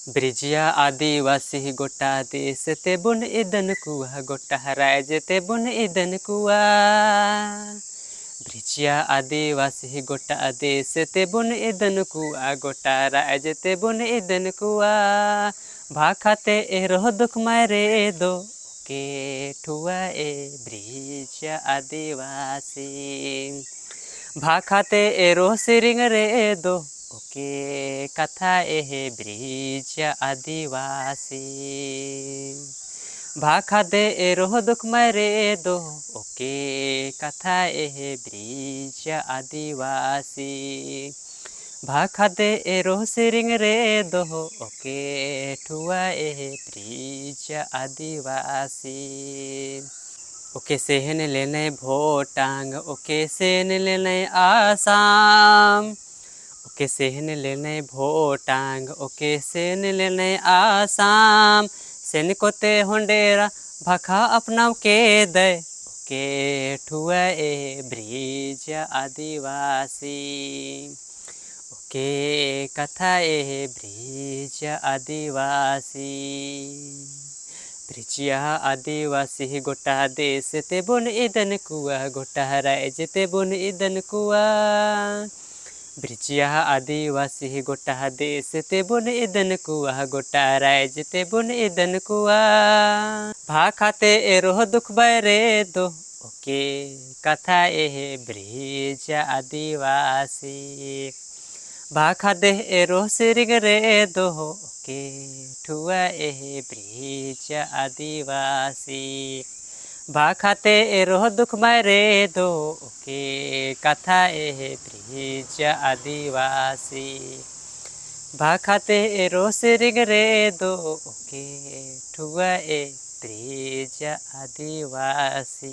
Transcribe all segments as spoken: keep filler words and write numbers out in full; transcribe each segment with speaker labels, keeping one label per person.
Speaker 1: ब्रिजिया आदिवासी गोटा देश ते बुन इदन कुआ गोटा राज ते बुन इदन कुआ। ब्रिजिया आदिवासी गोटा देश ते बुन इदन कुआ गोटा राज ते बुन इदन कुआ। भाखाते ए रोह दुख मारे दो के ठुआ ए ब्रिजिया आदिवासी। भाखाते ए रोह सिरिंग रे दो ओके कथा एह ब्रिजिया आदिवासी। भाखा दे ए रोह दुख मारे दो ओके कथा एह ब्रिजिया आदिवासी। भाखा दे ए रोह सिरिंग रे दो ओके ठुआ एह ब्रिजिया आदिवासी। ओके सेहन लेने भोटांग ओके सेन लेने आसाम। ओके सेहन लेने भोटांग ओके सेन लेने आसाम। सेन कोते होंडेरा भाखा अपनाव के दे ओके ठुआ ए ब्रिजिया आदिवासी। ओके कथा ए ब्रिजिया आदिवासी। ब्रिजिया आदिवासी गोटा देश ते बुन इदन कुआ गोटा राज ते बुन इदन कुआ। ब्रिजिया आदिवासी गोटा देश ते बुन इदन कुआ गोटा राज ते बुन इदन कुआ। भाखाते ए रोह दुख बारे दो ओके कथा एह ब्रिजिया आदिवासी। भाखा दे ए रोह सिरिंग रे दो ओके ठुआ एह ब्रिजिया आदिवासी। भाखाते ए रोह दुख मारे दो ओके कथा एह ब्रिजिया आदिवासी। भाखाते ए रोह सिरिंग रे दो ओके ठुआ ए ब्रिजिया आदिवासी।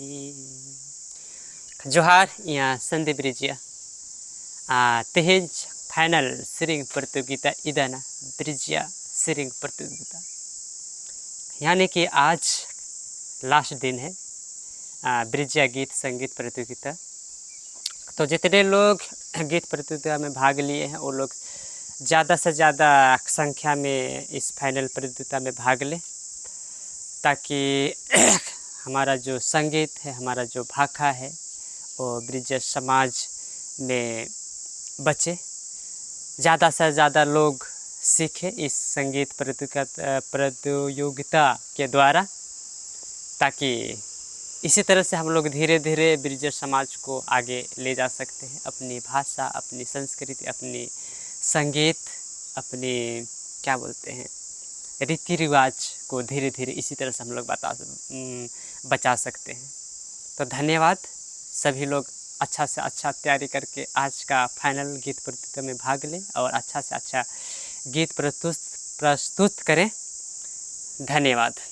Speaker 1: जोहार या संदीप ब्रिजिया तेहेज फाइनल सिरिंग प्रतियोगिता इदाना ब्रिजिया सिरिंग प्रतियोगिता यानी कि आज लास्ट दिन है ब्रिजिया गीत संगीत प्रतियोगिता। तो जितने लोग गीत प्रतियोगिता में भाग लिए हैं वो लोग ज़्यादा से ज़्यादा संख्या में इस फाइनल प्रतियोगिता में भाग लें ताकि हमारा जो संगीत है हमारा जो भाखा है वो ब्रिजिया समाज में बचे। ज़्यादा से ज़्यादा लोग सीखें इस संगीत प्रतियोगिता प्रतियोगिता के द्वारा ताकि इसी तरह से हम लोग धीरे धीरे ब्रिजिया समाज को आगे ले जा सकते हैं। अपनी भाषा अपनी संस्कृति अपनी संगीत अपनी क्या बोलते हैं रीति रिवाज को धीरे धीरे इसी तरह से हम लोग बता बचा सकते हैं। तो धन्यवाद सभी लोग अच्छा से अच्छा तैयारी करके आज का फाइनल गीत प्रतियोगिता में भाग लें और अच्छा से अच्छा गीत प्रस्तुत प्रस्तुत करें। धन्यवाद।